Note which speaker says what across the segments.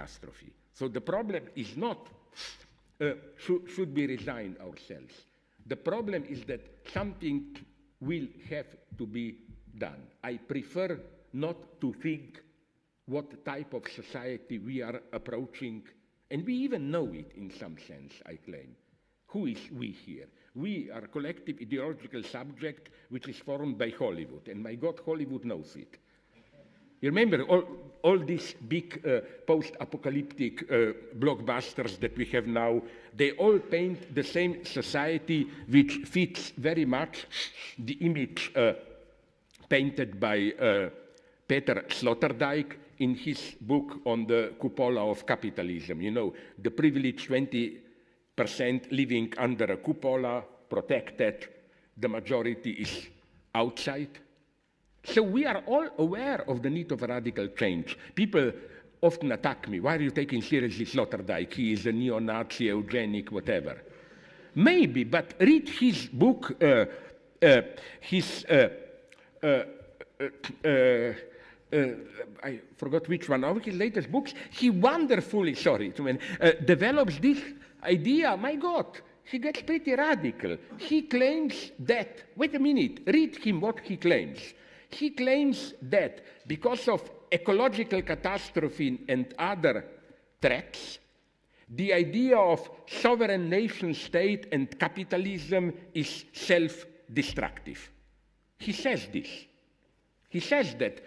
Speaker 1: catastrophe. So the problem is not, should we resign ourselves? The problem is that something will have to be done. I prefer not to think what type of society we are approaching, and we even know it in some sense, I claim. Who is we here? We are a collective ideological subject which is formed by Hollywood, and my God, Hollywood knows it. You remember all these big post-apocalyptic blockbusters that we have now, they all paint the same society which fits very much the image painted by Peter Sloterdijk in his book on the cupola of capitalism. You know, the privileged 20% living under a cupola, protected, the majority is outside. So we are all aware of the need of a radical change. People often attack me. Why are you taking seriously Sloterdijk? He is a neo-Nazi, eugenic, whatever. Maybe, but read his book, I forgot which one of his latest books. He wonderfully, develops this idea. My God, he gets pretty radical. He claims that, wait a minute, read him what he claims. He claims that because of ecological catastrophe and other threats, the idea of sovereign nation state and capitalism is self-destructive. He says this. He says that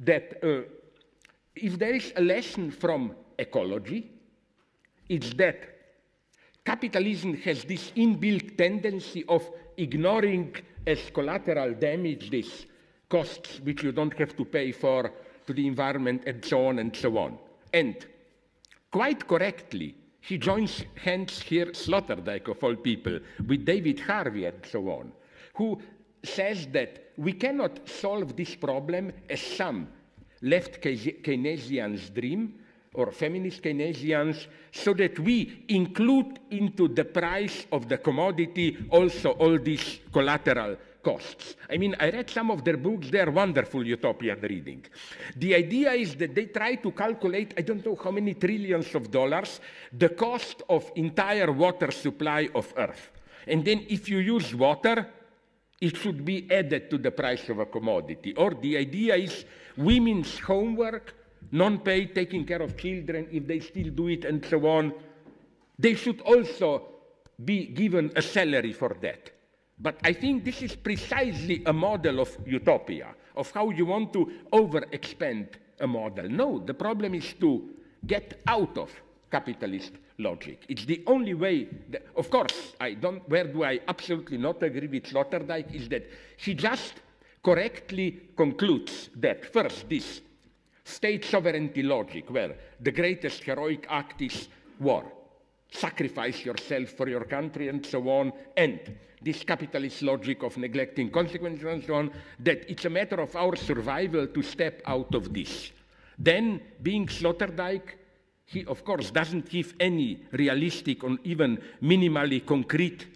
Speaker 1: if there is a lesson from ecology, it's that capitalism has this inbuilt tendency of ignoring as collateral damage these costs which you don't have to pay for to the environment and so on and so on. And quite correctly, he joins hands here, Sloterdijk of all people, with David Harvey and so on, who says that we cannot solve this problem as some left Keynesians dream, or feminist Keynesians, so that we include into the price of the commodity also all these collateral costs. I mean, I read some of their books, they're wonderful utopian reading. The idea is that they try to calculate, I don't know how many trillions of dollars, the cost of entire water supply of Earth. And then if you use water, it should be added to the price of a commodity. Or the idea is women's homework, non-paid, taking care of children, if they still do it and so on, they should also be given a salary for that. But I think this is precisely a model of utopia, of how you want to over-expand a model. No, the problem is to get out of capitalist logic. It's the only way, of course, where do I absolutely not agree with Sloterdijk is that he just correctly concludes that first, this state sovereignty logic, where the greatest heroic act is war, sacrifice yourself for your country and so on, and this capitalist logic of neglecting consequences and so on, that it's a matter of our survival to step out of this. Then, being Sloterdijk, he, of course, doesn't give any realistic or even minimally concrete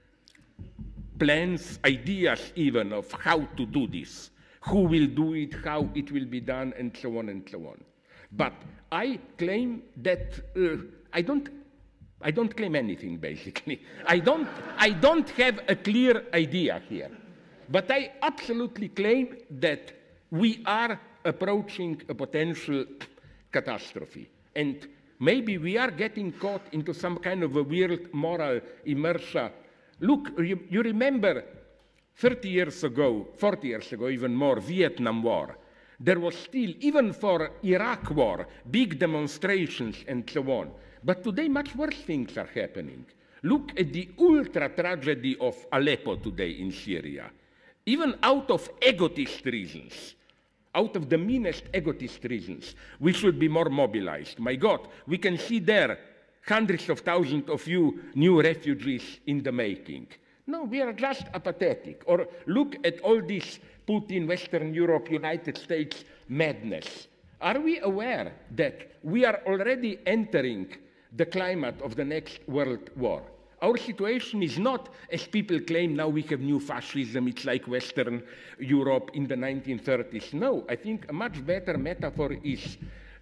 Speaker 1: plans, ideas even of how to do this, who will do it, how it will be done, and so on and so on. But I claim that I don't claim anything, basically. I don't have a clear idea here. But I absolutely claim that we are approaching a potential catastrophe. And maybe we are getting caught into some kind of a weird moral inertia. Look, you remember 30 years ago, 40 years ago, even more, Vietnam War. There was still, even for Iraq War, big demonstrations and so on. But today, much worse things are happening. Look at the ultra-tragedy of Aleppo today in Syria. Even out of egotist reasons, out of the meanest egotist reasons, we should be more mobilized. My God, we can see there hundreds of thousands of new refugees in the making. No, we are just apathetic. Or look at all this Putin, Western Europe, United States madness. Are we aware that we are already entering the climate of the next world war? Our situation is not, as people claim, now we have new fascism, it's like Western Europe in the 1930s. No, I think a much better metaphor is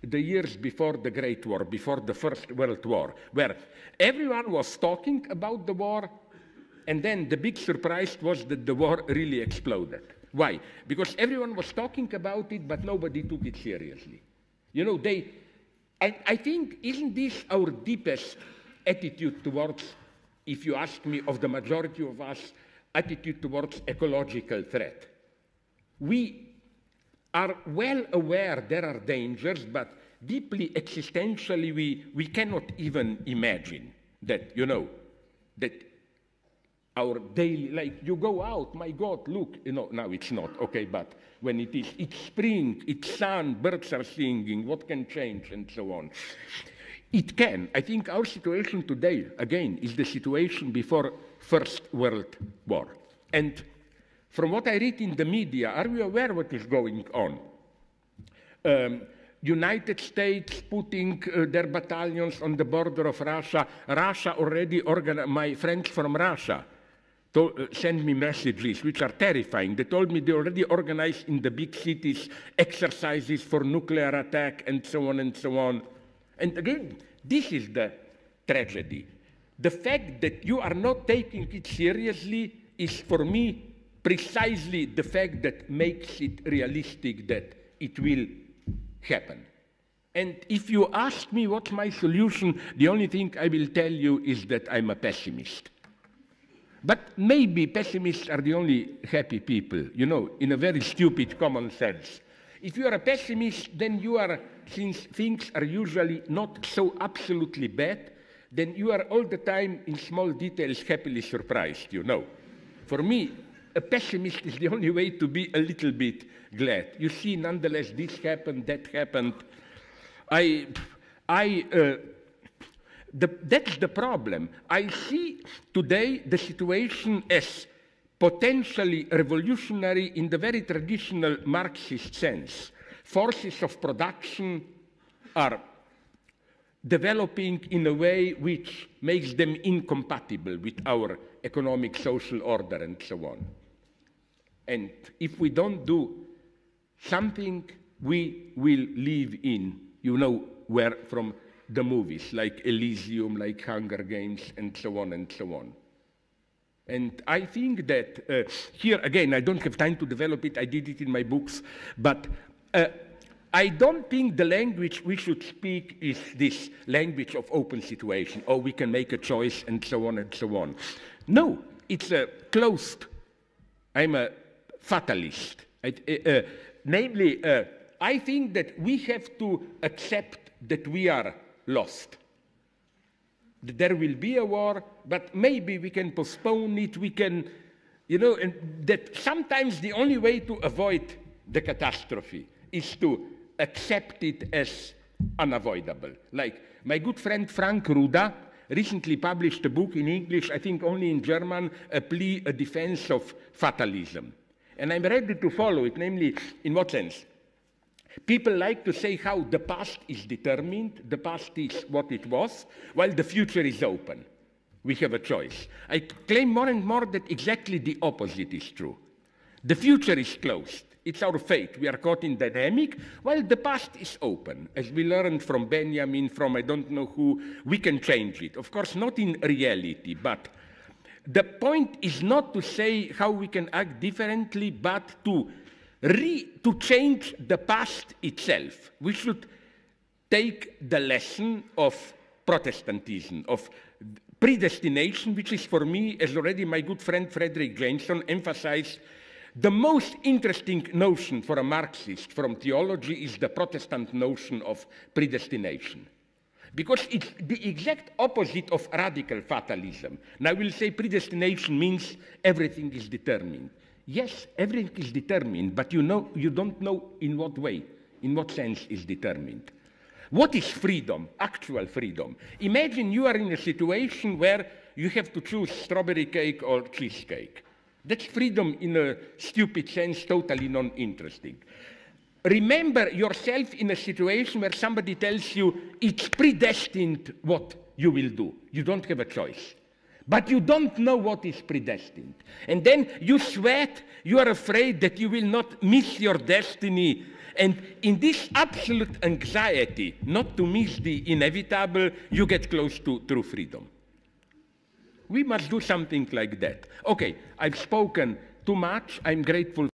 Speaker 1: the years before the Great War, before the First World War, where everyone was talking about the war, and then the big surprise was that the war really exploded. Why? Because everyone was talking about it, but nobody took it seriously. You know, I think, isn't this our deepest attitude towards, if you ask me, of the majority of us, attitude towards ecological threat? We are well aware there are dangers, but deeply existentially we cannot even imagine that, you know, that our daily, like you go out, my God, look, you know, now it's not, okay, but when it's spring, it's sun, birds are singing, what can change, and so on. It can. I think our situation today, again, is the situation before First World War. And from what I read in the media, are we aware what is going on? United States putting their battalions on the border of Russia. Russia already organized, my friends from Russia send me messages which are terrifying. They told me they already organized in the big cities exercises for nuclear attack and so on and so on. And again, this is the tragedy. The fact that you are not taking it seriously is, for me, precisely the fact that makes it realistic that it will happen. And if you ask me what's my solution, the only thing I will tell you is that I'm a pessimist. But maybe pessimists are the only happy people, you know, in a very stupid common sense. If you are a pessimist, then you are, since things are usually not so absolutely bad, then you are all the time in small details happily surprised, you know. For me, a pessimist is the only way to be a little bit glad. You see, nonetheless, this happened, that happened. That's the problem. I see today the situation as potentially revolutionary in the very traditional Marxist sense. Forces of production are developing in a way which makes them incompatible with our economic social order and so on. And if we don't do something, we will live in, you know, where from the movies, like Elysium, like Hunger Games, and so on and so on. And I think that here, again, I don't have time to develop it, I did it in my books, but I don't think the language we should speak is this language of open situation, or we can make a choice, and so on and so on. No, it's a closed, I'm a fatalist. Namely, I think that we have to accept that we are lost. There will be a war, but maybe we can postpone it, we can, you know, and that sometimes the only way to avoid the catastrophe is to accept it as unavoidable. Like my good friend Frank Ruda recently published a book in English, I think only in German, a defense of fatalism. And I'm ready to follow it, namely, in what sense? People like to say how the past is determined, the past is what it was, while the future is open. We have a choice. I claim more and more that exactly the opposite is true. The future is closed. It's our fate. We are caught in dynamic, while the past is open. As we learned from Benjamin, from I don't know who, we can change it. Of course, not in reality, but the point is not to say how we can act differently, but to change the past itself. We should take the lesson of Protestantism, of predestination, which is for me, as already my good friend Frederick Jameson emphasized, the most interesting notion for a Marxist from theology is the Protestant notion of predestination. Because it's the exact opposite of radical fatalism. Now we'll say predestination means everything is determined. Yes, everything is determined, but you don't know in what way, in what sense is determined. What is freedom, actual freedom? Imagine you are in a situation where you have to choose strawberry cake or cheesecake. That's freedom in a stupid sense, totally non-interesting. Remember yourself in a situation where somebody tells you it's predestined what you will do. You don't have a choice. But you don't know what is predestined. And then you sweat, you are afraid that you will not miss your destiny, And in this absolute anxiety not to miss the inevitable, you get close to true freedom. We must do something like that. Okay, I've spoken too much. I'm grateful